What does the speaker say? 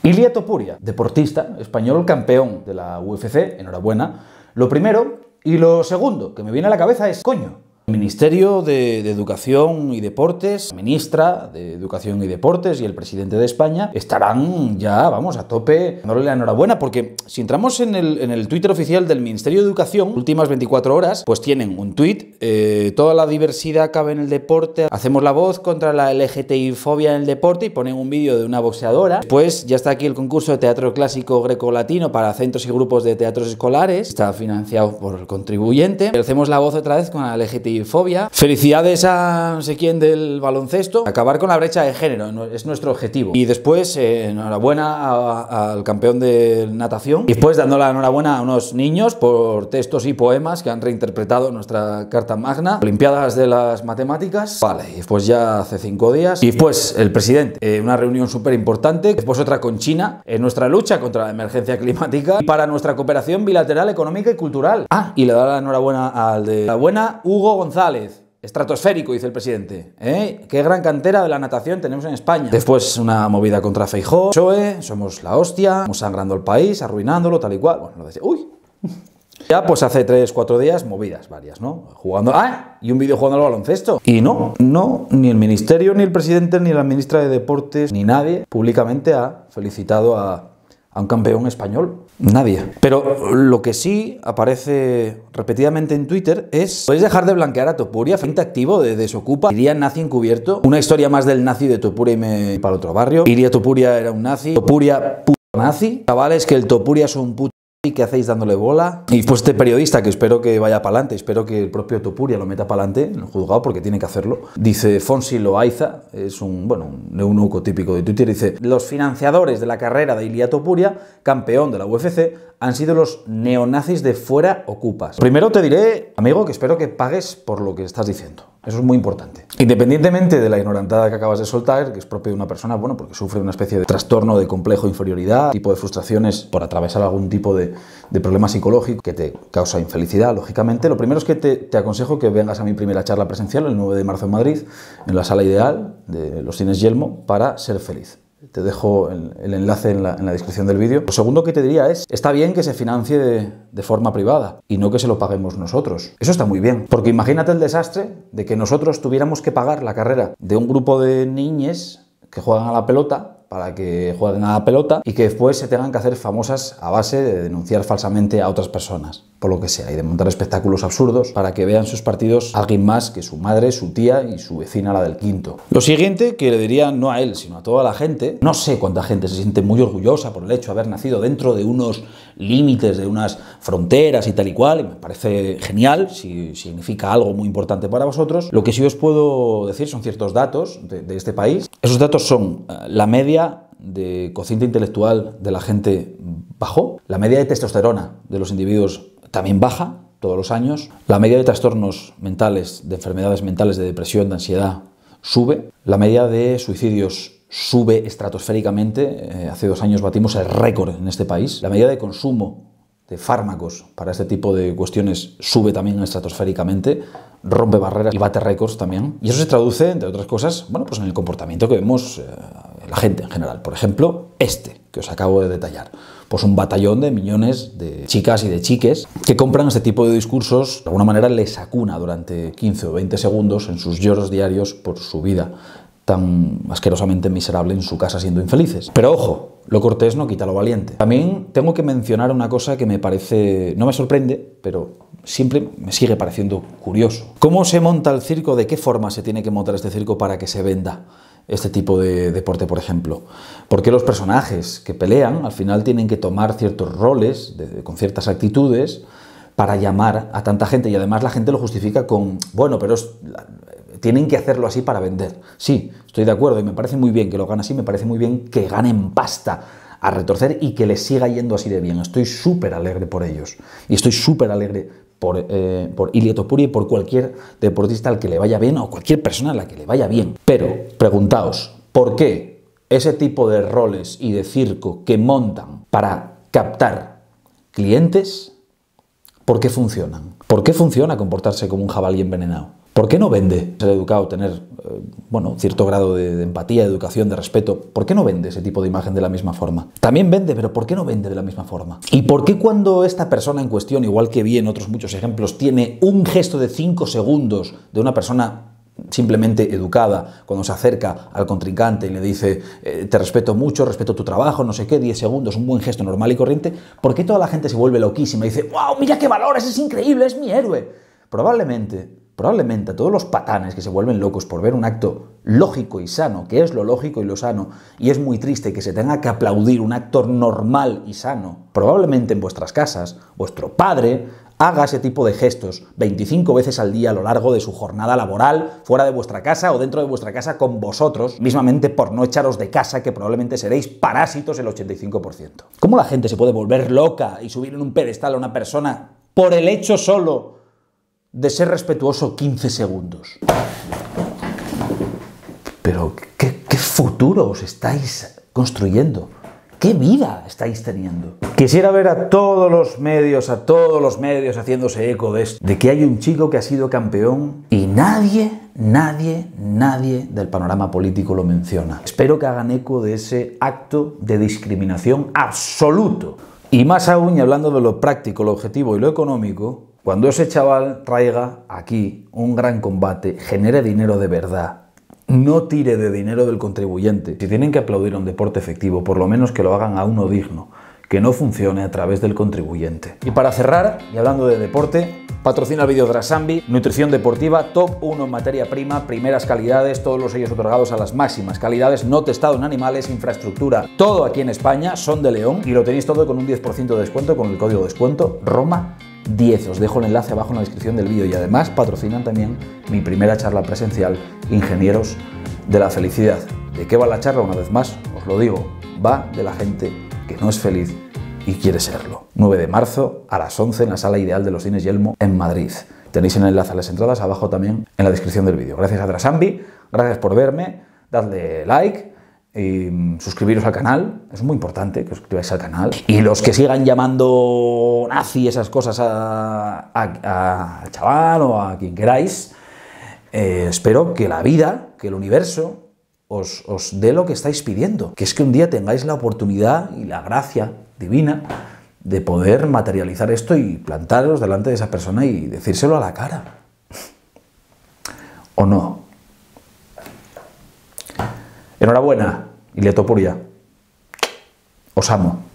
Ilia Topuria, deportista español campeón de la UFC, enhorabuena. Lo primero y lo segundo que me viene a la cabeza es, coño, el Ministerio de Educación y Deportes, la ministra de Educación y Deportes y el presidente de España estarán ya, vamos, a tope dándole la enhorabuena, porque si entramos en el Twitter oficial del Ministerio de Educación, últimas 24 horas, pues tienen un tuit, toda la diversidad cabe en el deporte, hacemos la voz contra la LGTBI-fobia en el deporte, y ponen un vídeo de una boxeadora. Después ya está aquí el concurso de teatro clásico grecolatino para centros y grupos de teatros escolares, está financiado por el contribuyente. Hacemos la voz otra vez con la LGTBI fobia. Felicidades a no sé quién del baloncesto. Acabar con la brecha de género es nuestro objetivo. Y después, enhorabuena al campeón de natación. Y después dando la enhorabuena a unos niños por textos y poemas que han reinterpretado nuestra Carta Magna. Olimpiadas de las matemáticas. Vale, y después ya hace 5 días. Y después el presidente, una reunión súper importante. Después otra con China en nuestra lucha contra la emergencia climática y para nuestra cooperación bilateral, económica y cultural. Ah, y le da la enhorabuena al de la buena Hugo González. Estratosférico, dice el presidente. Qué gran cantera de la natación tenemos en España. Después una movida contra Feijóo. PSOE, somos la hostia, estamos sangrando el país, arruinándolo, tal y cual. Bueno, lo decía. ¡Uy! Ya pues hace 3-4 días, movidas varias, ¿no? Jugando... ¡Ah! Y un vídeo jugando al baloncesto. Y no, ni el ministerio, ni el presidente, ni la ministra de Deportes, ni nadie públicamente ha felicitado a un campeón español. Nadie. Pero lo que sí aparece repetidamente en Twitter es: ¿podéis dejar de blanquear a Topuria? Frente activo de Desocupa. Iría nazi encubierto. Una historia más del nazi de Topuria y me para otro barrio. Iria Topuria era un nazi. Topuria puto nazi. Chavales, que el Topuria es un puto. ¿Qué hacéis dándole bola? Y pues este periodista, que espero que vaya para adelante, espero que el propio Topuria lo meta para adelante en el juzgado, porque tiene que hacerlo. Dice Fonsi Loaiza, es un eunuco típico de Twitter, dice: los financiadores de la carrera de Ilia Topuria, campeón de la UFC, han sido los neonazis de Fuera Ocupas. Primero te diré, amigo, que espero que pagues por lo que estás diciendo. Eso es muy importante. Independientemente de la ignorantada que acabas de soltar, que es propio de una persona, bueno, porque sufre una especie de trastorno de complejo de inferioridad, tipo de frustraciones por atravesar algún tipo de problema psicológico que te causa infelicidad, lógicamente, lo primero es que te aconsejo que vengas a mi primera charla presencial el 9 de marzo en Madrid, en la Sala Ideal de los Cines Yelmo, para ser feliz. Te dejo el enlace en la descripción del vídeo. Lo segundo que te diría es: está bien que se financie de forma privada y no que se lo paguemos nosotros. Eso está muy bien, porque imagínate el desastre de que nosotros tuviéramos que pagar la carrera de un grupo de niñes que juegan a la pelota para que jueguen a la pelota y que después se tengan que hacer famosas a base de denunciar falsamente a otras personas, por lo que sea, y de montar espectáculos absurdos para que vean sus partidos alguien más que su madre, su tía y su vecina, la del quinto. Lo siguiente que le diría, no a él, sino a toda la gente, no sé cuánta gente se siente muy orgullosa por el hecho de haber nacido dentro de unos límites, de unas fronteras y tal y cual, y me parece genial si significa algo muy importante para vosotros. Lo que sí os puedo decir son ciertos datos de este país. Esos datos son: la media de cociente intelectual de la gente bajó, la media de testosterona de los individuos también baja todos los años, la media de trastornos mentales, de enfermedades mentales, de depresión, de ansiedad, sube, la media de suicidios sube estratosféricamente, hace 2 años batimos el récord en este país, la media de consumo de fármacos para este tipo de cuestiones sube también estratosféricamente, rompe barreras y bate récords también. Y eso se traduce, entre otras cosas, bueno, pues en el comportamiento que vemos la gente en general. Por ejemplo, que os acabo de detallar. Pues un batallón de millones de chicas y de chiques que compran este tipo de discursos, de alguna manera les acuna durante 15 o 20 segundos en sus lloros diarios por su vida tan asquerosamente miserable en su casa siendo infelices. Pero ojo, lo cortés no quita lo valiente. También tengo que mencionar una cosa que me parece, no me sorprende, pero siempre me sigue pareciendo curioso. ¿Cómo se monta el circo? ¿De qué forma se tiene que montar este circo para que se venda este tipo de deporte, por ejemplo? ¿Por qué los personajes que pelean al final tienen que tomar ciertos roles con ciertas actitudes para llamar a tanta gente? Y además la gente lo justifica con, bueno, pero tienen que hacerlo así para vender. Sí, estoy de acuerdo y me parece muy bien que lo hagan así, me parece muy bien que ganen pasta a retorcer y que les siga yendo así de bien. Estoy súper alegre por ellos y estoy súper alegre por Ilia Topuria y por cualquier deportista al que le vaya bien o cualquier persona a la que le vaya bien. Pero preguntaos, ¿por qué ese tipo de roles y de circo que montan para captar clientes, por qué funcionan? ¿Por qué funciona comportarse como un jabalí envenenado? ¿Por qué no vende ser educado, tener cierto grado de empatía, de educación, de respeto? ¿Por qué no vende ese tipo de imagen de la misma forma? También vende, pero ¿por qué no vende de la misma forma? ¿Y por qué cuando esta persona en cuestión, igual que vi en otros muchos ejemplos, tiene un gesto de 5 segundos de una persona simplemente educada, cuando se acerca al contrincante y le dice te respeto mucho, respeto tu trabajo, no sé qué, 10 segundos, un buen gesto normal y corriente, ¿por qué toda la gente se vuelve loquísima y dice wow, mira qué valores, es increíble, es mi héroe? Probablemente a todos los patanes que se vuelven locos por ver un acto lógico y sano, que es lo lógico y lo sano, y es muy triste que se tenga que aplaudir un acto normal y sano, probablemente en vuestras casas, vuestro padre haga ese tipo de gestos 25 veces al día a lo largo de su jornada laboral, fuera de vuestra casa o dentro de vuestra casa con vosotros, mismamente por no echaros de casa, que probablemente seréis parásitos el 85%. ¿Cómo la gente se puede volver loca y subir en un pedestal a una persona por el hecho solo de ser respetuoso 15 segundos? Pero, ¿qué futuro os estáis construyendo? ¿Qué vida estáis teniendo? Quisiera ver a todos los medios haciéndose eco de esto, de que hay un chico que ha sido campeón y nadie del panorama político lo menciona. Espero que hagan eco de ese acto de discriminación absoluto. Y más aún, y hablando de lo práctico, lo objetivo y lo económico, cuando ese chaval traiga aquí un gran combate, genere dinero de verdad, no tire de dinero del contribuyente. Si tienen que aplaudir a un deporte efectivo, por lo menos que lo hagan a uno digno, que no funcione a través del contribuyente. Y para cerrar, y hablando de deporte, patrocina el vídeo Drasambi, nutrición deportiva, top 1 en materia prima, primeras calidades, todos los sellos otorgados a las máximas calidades, no testado en animales, infraestructura, todo aquí en España, son de León, y lo tenéis todo con un 10% de descuento con el código de descuento ROMA10. Os dejo el enlace abajo en la descripción del vídeo y además patrocinan también mi primera charla presencial, Ingenieros de la Felicidad. ¿De qué va la charla? Una vez más, os lo digo, va de la gente que no es feliz y quiere serlo. 9 de marzo a las 11 en la Sala Ideal de los Cines Yelmo en Madrid. Tenéis el enlace a las entradas abajo también en la descripción del vídeo. Gracias a Drasambi, gracias por verme, dadle like y suscribiros al canal, es muy importante que os suscribáis al canal. Y los que sigan llamando nazi esas cosas al chaval o a quien queráis, espero que la vida, que el universo os dé lo que estáis pidiendo, que es que un día tengáis la oportunidad y la gracia divina de poder materializar esto y plantaros delante de esa persona y decírselo a la cara. ¿O no? Enhorabuena, Ilia Topuria. Os amo.